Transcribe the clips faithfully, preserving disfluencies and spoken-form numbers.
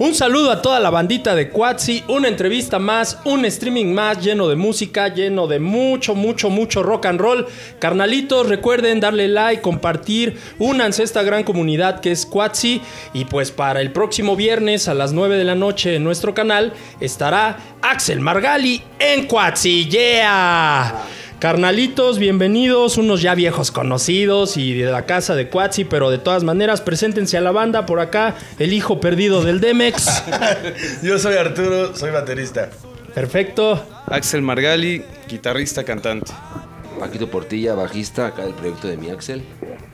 Un saludo a toda la bandita de Quatsi, una entrevista más, un streaming más lleno de música, lleno de mucho, mucho, mucho rock and roll. Carnalitos, recuerden darle like, compartir, únanse a esta gran comunidad que es Quatsi. Y pues para el próximo viernes a las nueve de la noche en nuestro canal estará Axel Margali en Quatsi. ¡Yeah! Carnalitos, bienvenidos, unos ya viejos conocidos y de la casa de Quatsi, pero de todas maneras, preséntense a la banda. Por acá, el hijo perdido del Demex. Yo soy Arturo, soy baterista. Perfecto. Axel Margali, guitarrista, cantante. Paquito Portilla, bajista, acá del proyecto de mi Axel.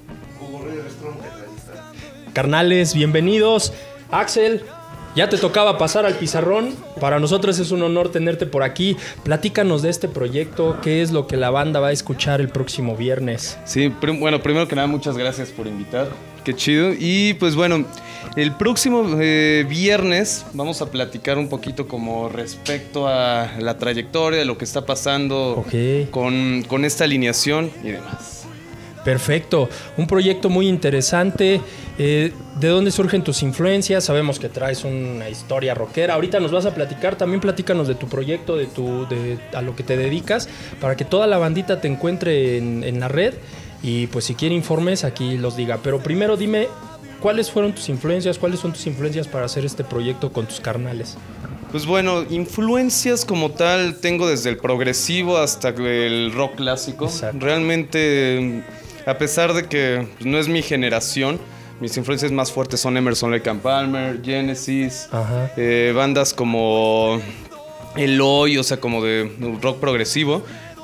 Carnales, bienvenidos. Axel, ya te tocaba pasar al pizarrón. Para nosotros es un honor tenerte por aquí. Platícanos de este proyecto. ¿Qué es lo que la banda va a escuchar el próximo viernes? Sí, prim- bueno, primero que nada, muchas gracias por invitar. Qué chido. Y pues bueno, el próximo eh, viernes vamos a platicar un poquito como respecto a la trayectoria, de lo que está pasando okay. con, con esta alineación y demás. Perfecto, un proyecto muy interesante. Eh, ¿De dónde surgen tus influencias? Sabemos que traes una historia rockera. Ahorita nos vas a platicar, también platícanos de tu proyecto, de tu, de, a lo que te dedicas, para que toda la bandita te encuentre en, en la red. Y pues si quiere informes, aquí los diga. Pero primero dime, ¿cuáles fueron tus influencias? ¿Cuáles son tus influencias para hacer este proyecto con tus carnales? Pues bueno, influencias como tal tengo desde el progresivo hasta el rock clásico. Exacto. Realmente, a pesar de que no es mi generación, mis influencias más fuertes son Emerson, Lake and Palmer, Genesis, eh, bandas como Eloy, o sea, como de rock progresivo.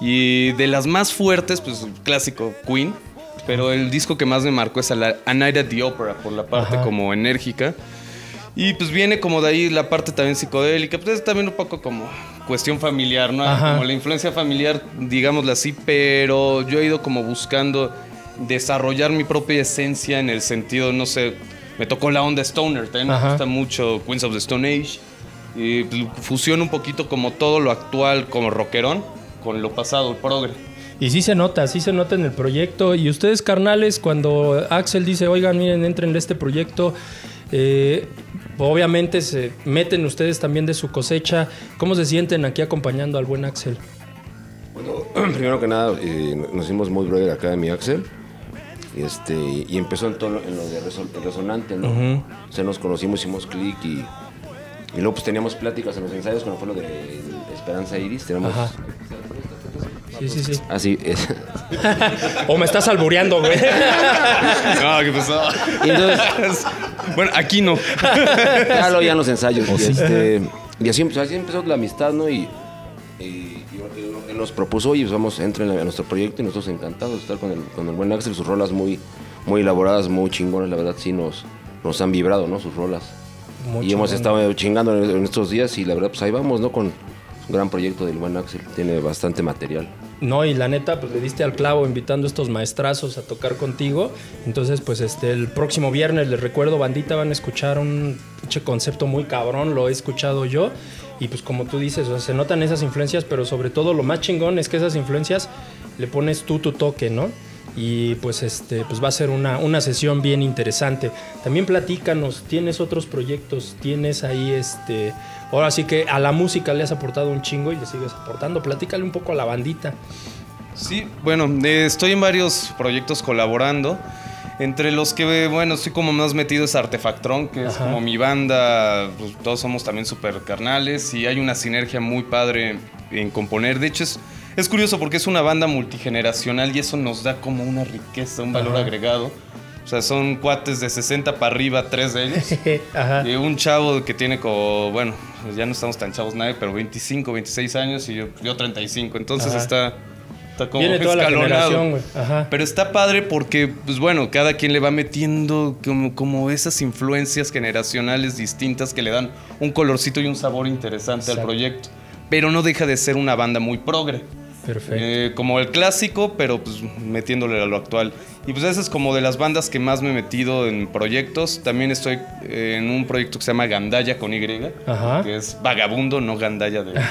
Y de las más fuertes, pues clásico, Queen. Pero el disco que más me marcó es A, A Night at the Opera, por la parte Ajá. como enérgica. Y pues viene como de ahí la parte también psicodélica, pues es también un poco como cuestión familiar, ¿no? Ajá. Como la influencia familiar, digámoslo así, pero yo he ido como buscando desarrollar mi propia esencia en el sentido, no sé, me tocó la onda stoner, también Ajá. me gusta mucho Queens of the Stone Age, y fusiono un poquito como todo lo actual como rockerón con lo pasado, el progre. Y sí se nota, sí se nota en el proyecto. Y ustedes, carnales, cuando Axel dice, oigan, miren, entren en este proyecto, eh, obviamente se meten ustedes también de su cosecha. ¿Cómo se sienten aquí acompañando al buen Axel? Bueno, primero que nada, eh, nos hicimos muy brother acá de mi Axel. Y, este, y empezó en, todo, en lo de reson, el resonante, ¿no? Uh-huh. O sea, nos conocimos, hicimos clic y, y luego pues teníamos pláticas en los ensayos cuando fue lo de, de Esperanza Iris. Tenemos... Ajá. Sí, sí, sí. Así es. O me estás albureando, güey. No, ¿qué pasó? Y entonces, bueno, aquí no. Ya lo ya en los ensayos. Oh, y, sí. este, y así, así empezó la amistad, ¿no? Y, y, y él nos propuso, oye, pues vamos, entren a nuestro proyecto y nosotros encantados de estar con el, con el buen Axel. Sus rolas muy, muy elaboradas, muy chingonas, la verdad sí nos, nos han vibrado, ¿no? Sus rolas. Muy y chingón. Hemos estado chingando en, en estos días y la verdad, pues ahí vamos, ¿no? Con un gran proyecto del buen Axel, tiene bastante material. No, y la neta, pues le diste al clavo invitando a estos maestrazos a tocar contigo. Entonces, pues este, el próximo viernes, les recuerdo, bandita, van a escuchar un pinche concepto muy cabrón, lo he escuchado yo. Y pues como tú dices, o sea, se notan esas influencias, pero sobre todo lo más chingón es que esas influencias le pones tú tu toque, ¿no? Y pues este pues va a ser una, una sesión bien interesante. También platícanos, ¿tienes otros proyectos? ¿Tienes ahí este... Ahora sí que a la música le has aportado un chingo y le sigues aportando. Platícale un poco a la bandita. Sí, bueno, eh, estoy en varios proyectos colaborando. Entre los que, bueno, estoy como más metido es Artefactron, que Ajá. es como mi banda. Pues, todos somos también súper carnales y hay una sinergia muy padre en componer. De hecho, es, es curioso porque es una banda multigeneracional y eso nos da como una riqueza, un valor Ajá. agregado. O sea, son cuates de sesenta para arriba, tres de ellos. Ajá. Y un chavo que tiene como, bueno, ya no estamos tan chavos nadie, pero veinticinco, veintiséis años y yo, yo treinta y cinco. Entonces Ajá. está, está como Viene toda escalonado. La generación, güey. Ajá. Pero está padre porque, pues bueno, cada quien le va metiendo como, como esas influencias generacionales distintas que le dan un colorcito y un sabor interesante Exacto. al proyecto. Pero no deja de ser una banda muy progre. Perfecto. Eh, como el clásico, pero pues metiéndole a lo actual. Y pues esa es como de las bandas que más me he metido en proyectos. También estoy eh, en un proyecto que se llama Gandaya con Y, Ajá. que es vagabundo, no Gandaya de...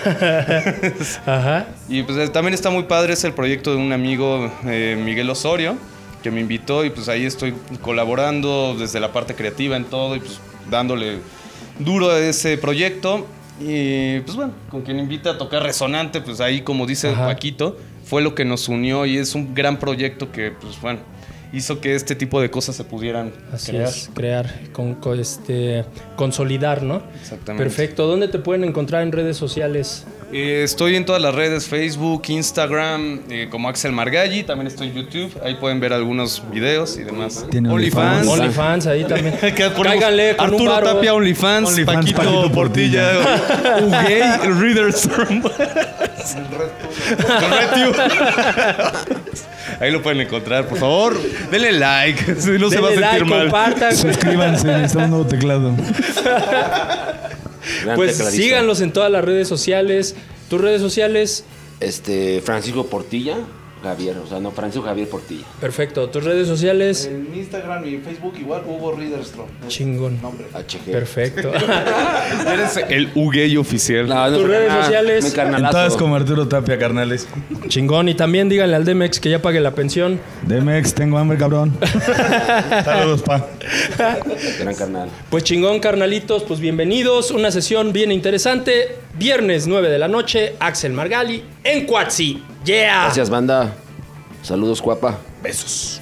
Ajá. Y pues también está muy padre, es el proyecto de un amigo, eh, Miguel Osorio, que me invitó y pues ahí estoy colaborando desde la parte creativa en todo y pues dándole duro ese proyecto. Y pues bueno, con quien invita a tocar Resonante, pues ahí como dice Ajá. Paquito, fue lo que nos unió y es un gran proyecto que pues bueno, hizo que este tipo de cosas se pudieran Así crear. es, crear, con, con este, consolidar, ¿no? Exactamente. Perfecto. ¿Dónde te pueden encontrar en redes sociales? Eh, estoy en todas las redes, Facebook, Instagram, eh, como Axel Margalli. También estoy en YouTube. Ahí pueden ver algunos videos y demás. Tiene OnlyFans. OnlyFans, ahí también. Que ponemos Cáiganle con un Arturo varo. Tapia, OnlyFans, OnlyFans, Paquito, Paquito Portilla, Ugay, Readers. Ahí lo pueden encontrar, por favor. Denle like, si no se va a Denle sentir like, mal. compartan. Suscríbanse, necesitamos un nuevo teclado. Gran Pues tecladista. síganlos en todas las redes sociales. Tus redes sociales, Este, Francisco Portilla, Javier, o sea, no, Francisco Javier Portilla. perfecto. Tus redes sociales, En Instagram y Facebook igual Hugo Riederstrom. chingón. H G. Perfecto. Eres el Ugay oficial. No, no, Tus redes ah, sociales. me En carnalazo. todas como Arturo Tapia, carnales. Chingón. Y también díganle al Demex que ya pague la pensión. Demex, tengo hambre, cabrón. Saludos, pa. Gran carnal. Pues chingón, carnalitos, pues bienvenidos. Una sesión bien interesante. Viernes nueve de la noche, Axel Margalli en Cuatzi. Yeah. Gracias, banda. Saludos, guapa. Besos.